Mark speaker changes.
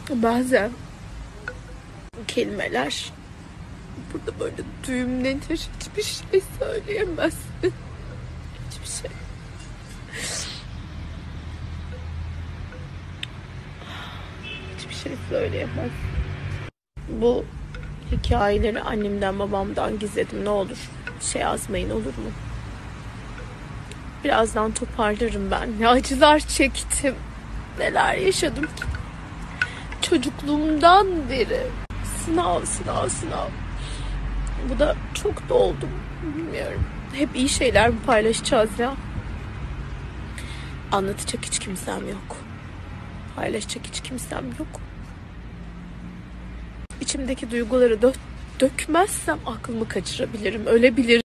Speaker 1: Bazen kelimeler burada böyle düğümlenir. Hiçbir şey söyleyemezsin. Hiçbir şey. Hiçbir şey söyleyemez. Bu hikayeleri annemden babamdan gizledim. Ne olur şey yazmayın, olur mu? Birazdan toparlarım ben. Ne acılar çektim. Neler yaşadım ki. Çocukluğumdan beri. Sınav. Bu da çok doldum. Bilmiyorum. Hep iyi şeyler mi paylaşacağız ya? Anlatacak hiç kimsem yok. Paylaşacak hiç kimsem yok. İçimdeki duyguları dökmezsem aklımı kaçırabilirim. Ölebilirim.